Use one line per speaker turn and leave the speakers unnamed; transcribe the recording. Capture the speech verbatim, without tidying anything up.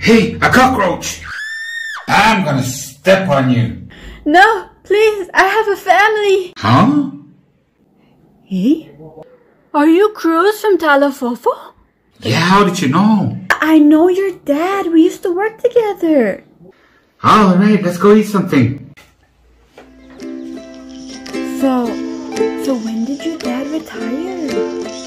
Hey, a cockroach! I'm gonna step on you.
No, please, I have a family.
Huh?
Hey? Are you Cruz from Talafofo?
Yeah, how did you know?
I know your dad. We used to work together.
Alright, let's go eat something.
So, so when did your dad retire?